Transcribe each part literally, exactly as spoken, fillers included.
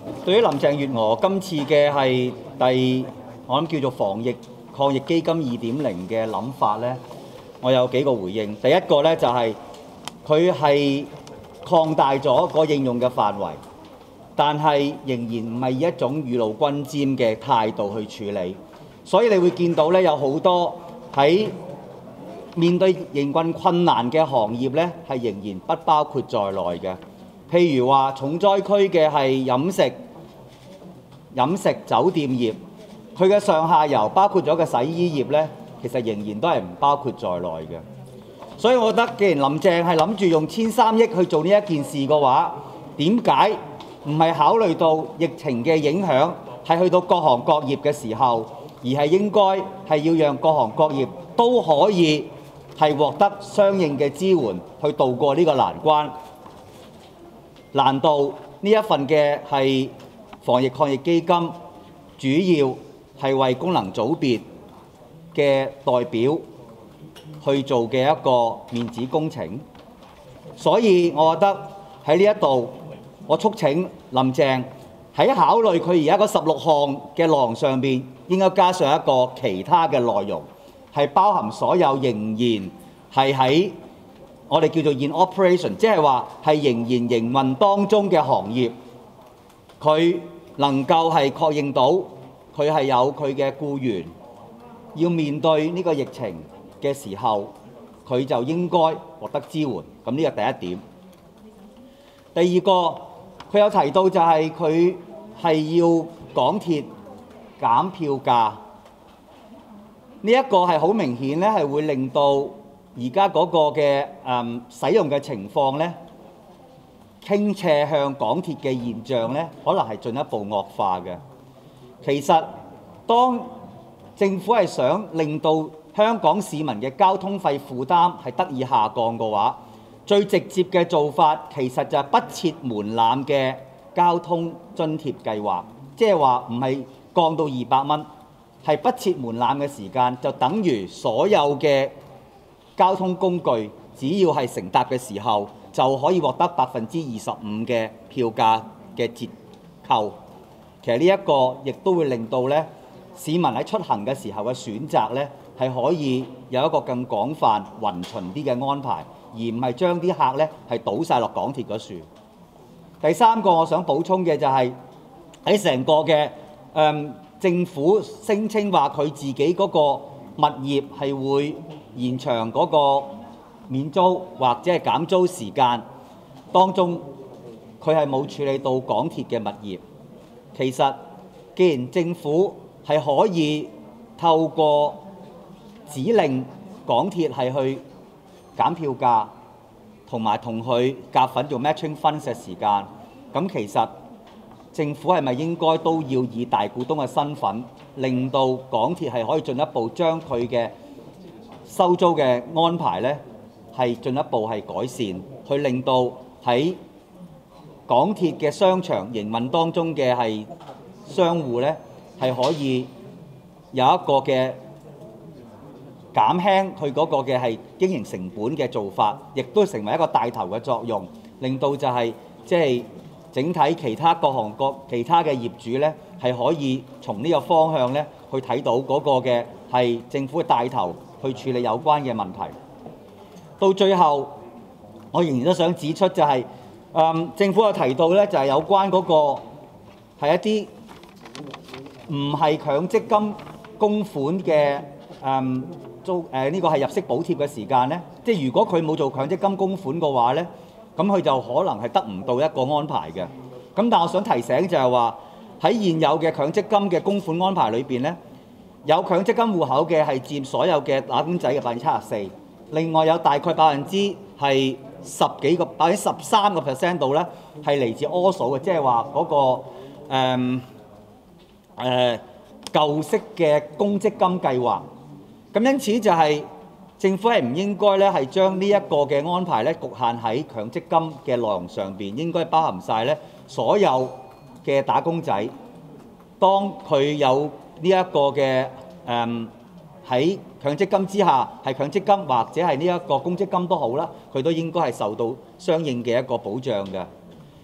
對於林鄭月娥今次嘅係第我諗叫做防疫抗疫基金二點零嘅諗法呢，我有幾個回應。第一個呢，就係佢係擴大咗個應用嘅範圍，但係仍然唔係以一種雨露均沾嘅態度去處理。所以你會見到呢，有好多喺面對營運困難嘅行業呢，係仍然不包括在內嘅。譬如話重災區嘅係飲食、飲食酒店業，佢嘅上下游包括咗個洗衣業呢，其實仍然都係唔包括在內嘅。所以我覺得，既然林鄭係諗住用千三億去做呢一件事嘅話，點解唔係考慮到疫情嘅影響係去到各行各業嘅時候，而係應該係要讓各行各業都可以係獲得相應嘅支援去渡過呢個難關？難道呢一份嘅係防疫抗疫基金主要係為功能組別嘅代表去做嘅一個面子工程？所以我覺得喺呢一度，我促請林鄭喺考慮佢而家嗰十六項嘅內容上邊，應該加上一個其他嘅內容，係包含所有仍然係喺我哋叫做 in operation， 即係話係仍然營運當中嘅行業，佢能夠係確認到佢係有佢嘅僱員要面對呢個疫情嘅時候，佢就應該獲得支援。咁呢個第一點。第二個，佢有提到就係佢係要港鐵減票價，呢一個係好明顯咧，係會令到而家嗰個嘅誒使用嘅情況咧，傾斜向港鐵嘅現象咧，可能係進一步惡化嘅。其實，當政府係想令到香港市民嘅交通費負擔係得以下降嘅話，最直接嘅做法其實就係不設門檻嘅交通津貼計劃，即係話唔係降到二百蚊，係不設門檻嘅時間，就等於所有嘅交通工具只要係乘搭嘅時候，就可以獲得百分之二十五嘅票價嘅折扣。其實呢一個亦都會令到咧市民喺出行嘅時候嘅選擇咧係可以有一個更廣泛、勻循啲嘅安排，而唔係將啲客咧係倒晒落港鐵嗰處。第三個我想補充嘅就係喺成個嘅誒、嗯、政府聲稱話佢自己嗰個物業係會延長嗰個免租或者係減租時間當中，佢係冇處理到港鐵嘅物業。其實，既然政府係可以透過指令港鐵係去減票價，同埋同佢夾份做 matching funds 嘅時間，咁其實政府係咪應該都要以大股東嘅身份，令到港鐵係可以進一步將佢嘅收租嘅安排咧，係進一步係改善，去令到喺港鐵嘅商場營運當中嘅係商戶咧，係可以有一個嘅減輕佢嗰個嘅係經營成本嘅做法，亦都成為一個帶頭嘅作用，令到就係即係整體其他各行各其他嘅業主咧，係可以從呢個方向咧去睇到嗰個嘅係政府嘅帶頭去處理有關嘅問題。到最後，我仍然都想指出就係、是。嗯，政府有提到咧，就係有關嗰個係一啲唔係強積金供款嘅誒租誒呢個係入息補貼嘅時間咧，即係如果佢冇做強積金供款嘅話咧，咁佢就可能係得唔到一個安排嘅。咁但係我想提醒就係話喺現有嘅強積金嘅供款安排裏邊咧，有強積金戶口嘅係佔所有嘅打工仔嘅百分之七十四，另外有大概百分之係十幾個百分之十三個 percent 度咧，係嚟自柯數嘅，即係話嗰個誒誒、呃呃、舊式嘅公積金計劃。咁因此就係政府係唔應該咧係將呢一個嘅安排咧局限喺強積金嘅內容上邊，應該包含晒咧所有嘅打工仔，當佢有呢一個嘅誒喺強積金之下，係強積金或者係呢一個公積金都好啦，佢都應該係受到相應嘅一個保障嘅。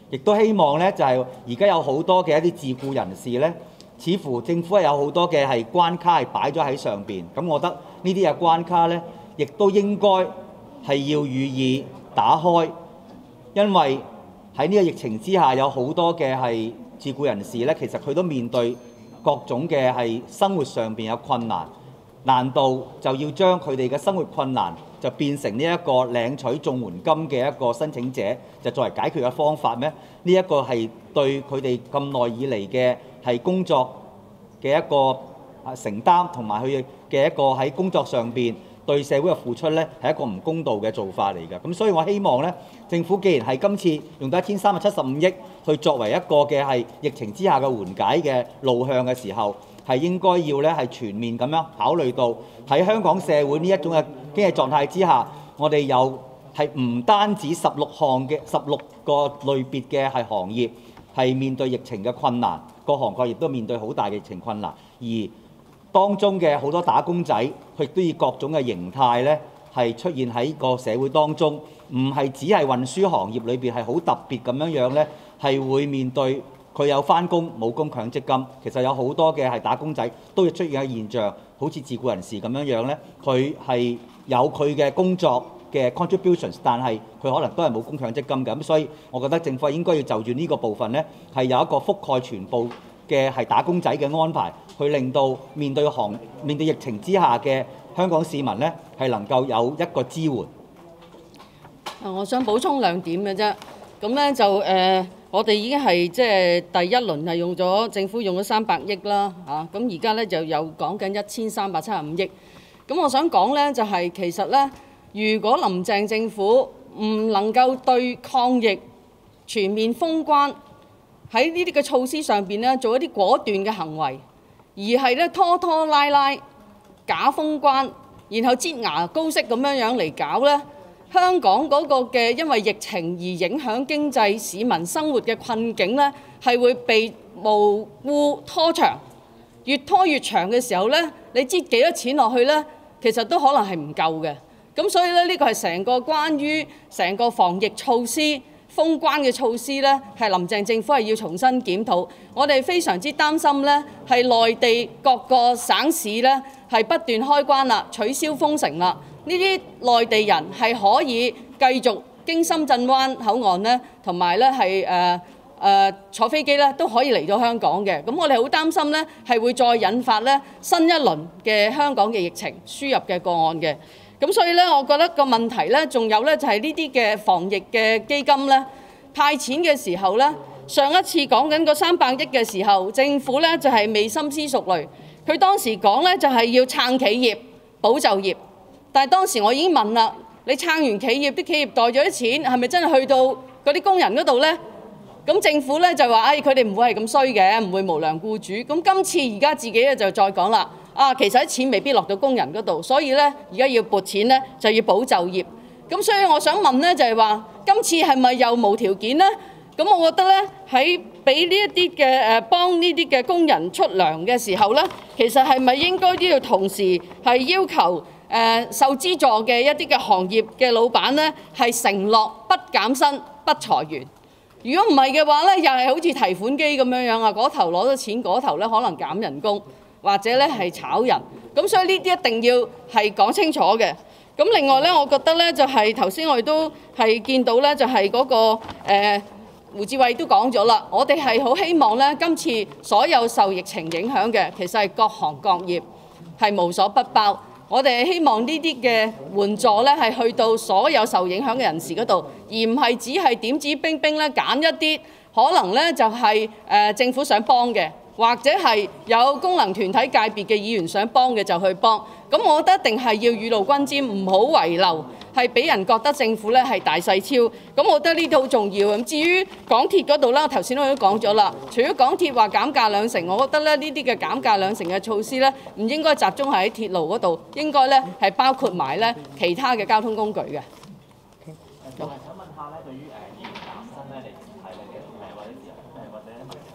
亦都希望咧就係而家有好多嘅一啲自僱人士咧，似乎政府係有好多嘅係關卡係擺咗喺上邊。咁我覺得呢啲嘅關卡咧，亦都應該係要予以打開，因為喺呢個疫情之下，有好多嘅係自僱人士咧，其實佢都面對各種嘅係生活上邊有困難。難道就要將佢哋嘅生活困難就變成呢一個領取綜援金嘅一個申請者，就作為解決嘅方法咩？呢一個係對佢哋咁耐以嚟嘅係工作嘅一個承擔，同埋佢嘅一個喺工作上邊對社會嘅付出咧，係一個唔公道嘅做法嚟嘅。咁所以我希望咧，政府既然係今次用到一千三百七十五億去作為一個嘅係疫情之下嘅緩解嘅路向嘅時候，係應該要咧係全面咁樣考慮到喺香港社會呢一種嘅經濟狀態之下，我哋有係唔單止十六項嘅十六個類別嘅係行業係面對疫情嘅困難，各行各業都面對好大嘅疫情困難，而當中嘅好多打工仔，佢亦都以各種嘅形態咧係出現喺個社會當中，唔係只係運輸行業裏邊係好特別咁樣樣咧，係會面對。佢有返工冇供強積金，其實有好多嘅係打工仔都要出現嘅現象，好似自僱人士咁樣樣咧，佢係有佢嘅工作嘅 contributions， 但係佢可能都係冇供強積金嘅。咁所以我覺得政府應該要就住呢個部分咧，係有一個覆蓋全部嘅係打工仔嘅安排，去令到面對行面對疫情之下嘅香港市民咧，係能夠有一個支援。 啊，我想補充兩點嘅啫。咁咧就誒。呃我哋已經係即係第一輪係用咗政府用咗三百億啦，嚇咁而家咧就有講緊一千三百七十五億。咁我想講咧就係、是、其實咧，如果林鄭政府唔能夠對抗疫全面封關喺呢啲嘅措施上邊咧做一啲果斷嘅行為，而係咧拖拖拉拉假封關，然後擠牙膏式咁樣樣嚟搞咧。香港嗰個嘅因為疫情而影響經濟市民生活嘅困境呢，係會被無故拖長，越拖越長嘅時候呢，你擠幾多錢落去呢？其實都可能係唔夠嘅。咁所以呢，呢個係成個關於成個防疫措施、封關嘅措施呢，係林鄭政府係要重新檢討。我哋非常之擔心呢，係內地各個省市呢，係不斷開關啦，取消封城啦。呢啲內地人係可以繼續經深圳灣口岸咧，同埋咧係誒誒坐飛機咧都可以嚟到香港嘅。咁我哋好擔心咧係會再引發咧新一輪嘅香港嘅疫情輸入嘅個案嘅。咁所以咧，我覺得個問題咧，仲有咧就係呢啲嘅防疫嘅基金咧派錢嘅時候咧，上一次講緊個三百億嘅時候，政府咧就係未深思熟慮，佢當時講咧就係要撐企業、保就業。但係當時我已經問啦，你撐完企業，啲企業袋咗啲錢，係咪真係去到嗰啲工人嗰度呢？咁政府咧就話，哎，佢哋唔會係咁衰嘅，唔會無良僱主。咁今次而家自己咧就再講啦，啊，其實啲錢未必落到工人嗰度，所以咧而家要撥錢咧就要保就業。咁所以我想問咧就係話，今次係咪又無條件呢？咁我覺得咧喺俾呢一啲嘅誒幫呢啲嘅工人出糧嘅時候咧，其實係咪應該都要同時係要求？誒、呃、受資助嘅一啲嘅行業嘅老闆呢，係承諾不減薪、不裁員。如果唔係嘅話呢，又係好似提款機咁樣樣啊，嗰頭攞咗錢，嗰頭咧可能減人工，或者咧係炒人。咁所以呢啲一定要係講清楚嘅。咁另外咧，我覺得咧就係頭先我哋都係見到咧，就係嗰、嗰個、呃、胡志偉都講咗啦，我哋係好希望咧，今次所有受疫情影響嘅，其實係各行各業係無所不包。我哋希望呢啲嘅援助咧係去到所有受影響嘅人士嗰度，而唔係只係點指兵兵咧揀一啲可能咧就係誒政府想幫嘅，或者係有功能團體界別嘅議員想幫嘅就去幫。咁我覺得一定係要雨露均沾，唔好遺漏，係俾人覺得政府咧係大細超。咁我覺得呢啲好重要。咁至於港鐵嗰度啦，頭先我都講咗啦。除咗港鐵話減價兩成，我覺得咧呢啲嘅減價兩成嘅措施咧，唔應該集中喺鐵路嗰度，應該咧係包括埋咧其他嘅交通工具嘅。 我係想問下咧，對於誒議員減薪咧，你係你嘅誒或者誒或者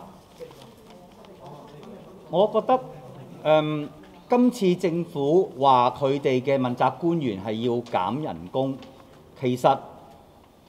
問題？ 我覺得誒。嗯今次政府話佢哋嘅問責官員係要減人工，其實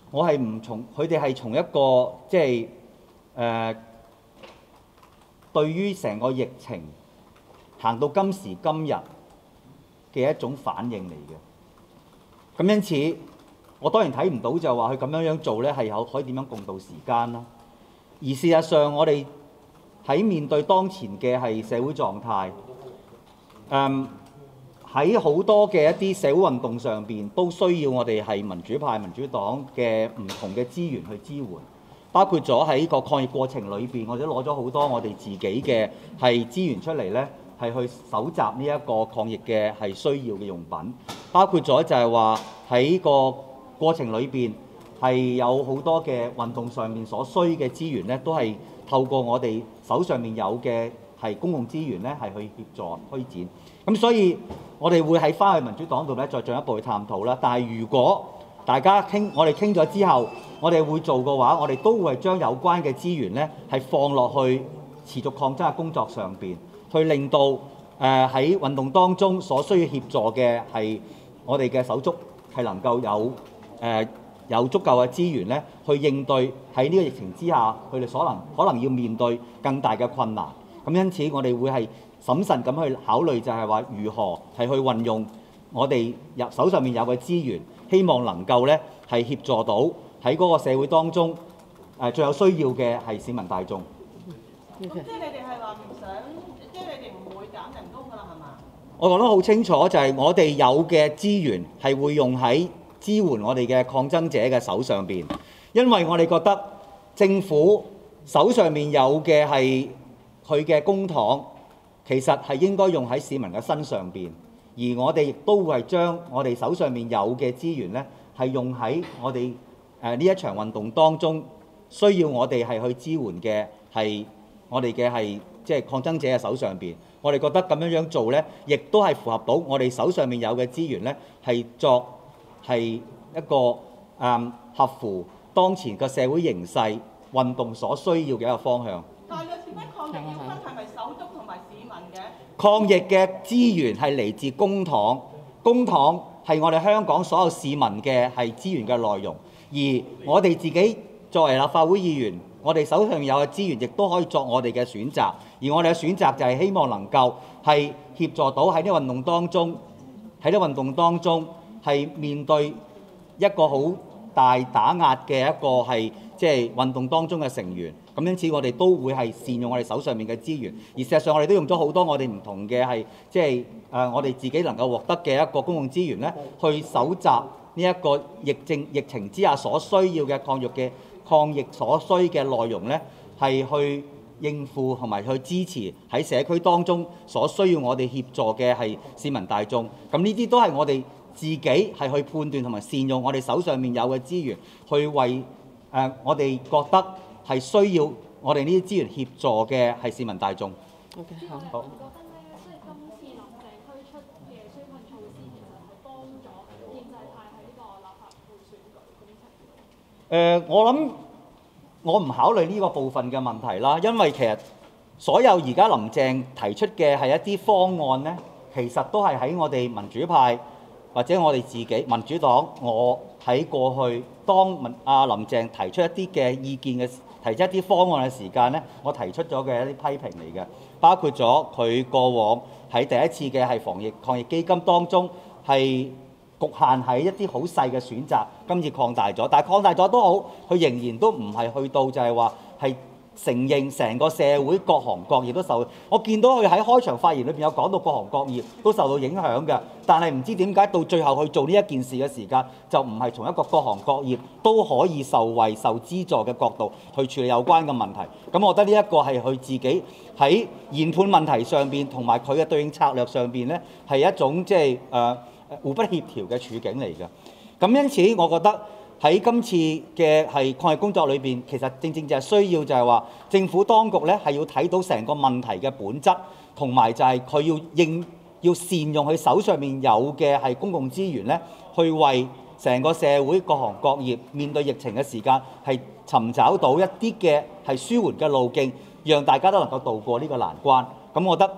我係唔從佢哋係從一個即係誒、呃、對於成個疫情行到今時今日嘅一種反應嚟嘅。咁因此，我當然睇唔到就話佢咁樣樣做咧係有可以點樣共度時間啦。而事實上，我哋喺面對當前嘅係社會狀態，誒喺好多嘅一啲社會運動上邊，都需要我哋係民主派、民主黨嘅唔同嘅資源去支援，包括咗喺個抗疫過程裏邊，我哋攞咗好多我哋自己嘅係資源出嚟咧，係去搜集呢一個抗疫嘅係需要嘅用品，包括咗就係話喺個過程裏邊係有好多嘅運動上面所需嘅資源咧，都係透過我哋手上面有嘅係公共資源咧，係去協助推展。咁所以我哋會喺翻去民主黨度咧，再進一步去探討啦。但係如果大家傾，我哋傾咗之後，我哋會做嘅話，我哋都會將有關嘅資源咧係放落去持續抗爭嘅工作上邊，去令到誒喺運動當中所需要協助嘅係我哋嘅手足係能夠有誒、呃、有足夠嘅資源咧，去應對喺呢個疫情之下佢哋所能可能要面對更大嘅困難。咁因此，我哋會係審慎咁去考慮，就係話如何係去運用我哋入手上面有嘅資源，希望能夠咧係協助到喺嗰個社會當中誒最有需要嘅係市民大眾。 咁即係你哋係話唔想，即係你哋唔會減人工㗎啦，係嘛？ 我講得好清楚，就係我哋有嘅資源係會用喺支援我哋嘅抗爭者嘅手上邊，因為我哋覺得政府手上面有嘅係佢嘅公帑，其實係應該用喺市民嘅身上邊，而我哋亦都會係將我哋手上面有嘅資源咧，係用喺我哋誒呢一場運動當中需要我哋係去支援嘅係我哋嘅係即係抗爭者嘅手上邊。我哋覺得咁樣樣做咧，亦都係符合到我哋手上面有嘅資源咧，係作係一個誒、嗯、合乎當前嘅社會形勢運動所需要嘅一個方向。 但係有點解抗疫要分係咪手足同埋市民嘅？ 抗疫嘅資源係嚟自公帑，公帑係我哋香港所有市民嘅係資源嘅內容，而我哋自己作為立法會議員，我哋手上有嘅資源亦都可以作我哋嘅選擇，而我哋嘅選擇就係希望能夠係協助到喺呢個運動當中，喺呢個運動當中係面對一個好大打壓嘅一個係即係運動當中嘅成員。咁因此，我哋都會係善用我哋手上面嘅資源，而事實上我哋都用咗好多我哋唔同嘅係即係誒我哋自己能夠獲得嘅一個公共資源咧，去搜集呢一個疫症疫情之下所需要嘅抗疫嘅抗疫所需嘅內容咧，係去應付同埋去支持喺社區當中所需要我哋協助嘅係市民大眾。咁呢啲都係我哋自己係去判斷同埋善用我哋手上面有嘅資源，去為誒、呃、我哋覺得係需要我哋呢啲資源協助嘅係市民大眾。 OK， 好。 好。覺得咧，即係今次林鄭推出嘅紓困措施，其實係幫咗建制派喺呢個立法會選舉工程。 誒，我諗我唔考慮呢個部分嘅問題啦，因為其實所有而家林鄭提出嘅係一啲方案咧，其實都係喺我哋民主派或者我哋自己民主黨，我喺過去當民阿林鄭提出一啲嘅意見嘅提出一啲方案嘅時間咧，我提出咗嘅一啲批評嚟嘅，包括咗佢過往喺第一次嘅係防疫抗疫基金當中係局限喺一啲好細嘅選擇，今次擴大咗，但係擴大咗都好，佢仍然都唔係去到就係話係承認成個社會各行各業都受。我見到佢喺開場發言裏邊有講到各行各業都受到影響嘅，但係唔知點解到最後去做呢一件事嘅時間，就唔係從一個各行各業都可以受惠受資助嘅角度去處理有關嘅問題。咁我覺得呢一個係佢自己喺研判問題上邊同埋佢嘅對應策略上邊咧，係一種即係誒互不協調嘅處境嚟嘅。咁因此，我覺得喺今次嘅係抗疫工作裏邊，其實正正就係需要就係話政府當局咧係要睇到成個問題嘅本質，同埋就係佢要應要善用佢手上面有嘅係公共資源咧，去為成個社會各行各業面對疫情嘅時間係尋找到一啲嘅係舒緩嘅路徑，讓大家都能夠渡過呢個難關。咁我覺得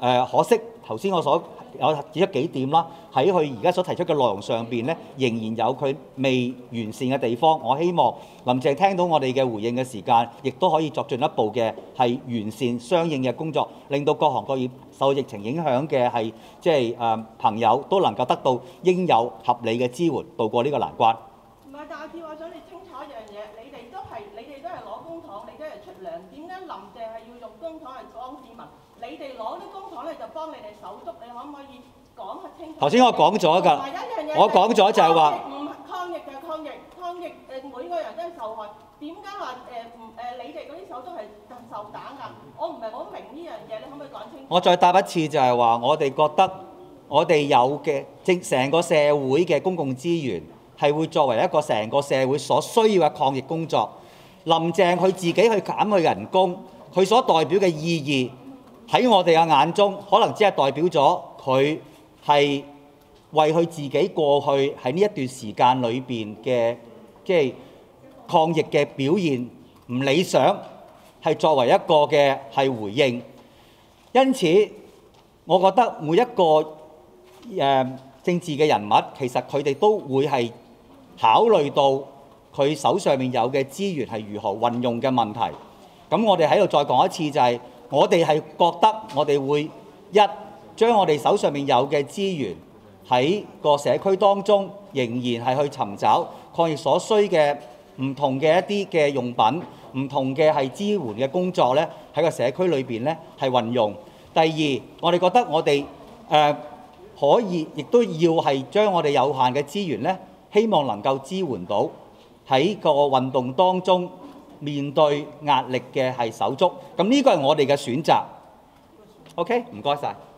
呃、可惜頭先我所有指出幾點啦，喺佢而家所提出嘅內容上邊咧，仍然有佢未完善嘅地方。我希望林鄭聽到我哋嘅回應嘅時間，亦都可以作進一步嘅係完善相應嘅工作，令到各行各業受疫情影響嘅係即係誒朋友都能夠得到應有合理嘅支援，渡過呢個難關。 唔係，但係我想你清楚一樣嘢，你哋都係你哋都係攞公帑，你都係出糧，點解林鄭係要用公帑嚟幫市民？你哋攞啲公帑咧就幫你哋手足，你可唔可以講下清楚？ 頭先我講咗㗎，我講咗就係話唔抗疫就係抗疫，抗疫誒每個人都係受害。點解話誒唔誒你哋嗰啲手足係受打壓？我唔係好明呢樣嘢，你可唔可以講清楚？ 我再答一次就係話，我哋覺得我哋有嘅正成個社會嘅公共資源係會作為一個成個社會所需要嘅抗疫工作。林鄭佢自己去減佢人工，佢所代表嘅意義喺我哋嘅眼中，可能只係代表咗佢係為佢自己過去喺呢一段時間裏邊嘅即係抗疫嘅表現唔理想，係作為一個嘅係回應。因此，我覺得每一個誒、呃、政治嘅人物，其實佢哋都會係考慮到佢手上面有嘅資源係如何運用嘅問題。咁我哋喺度再講一次，就係我哋係覺得我哋會一將我哋手上面有嘅資源喺個社區當中，仍然係去尋找抗疫所需嘅唔同嘅一啲嘅用品，唔同嘅係支援嘅工作咧，喺個社區裏邊咧係運用。第二，我哋覺得我哋誒、呃、可以，亦都要係將我哋有限嘅資源咧，希望能夠支援到喺個運動當中面對壓力嘅係手足。咁呢個係我哋嘅選擇。OK，唔該晒。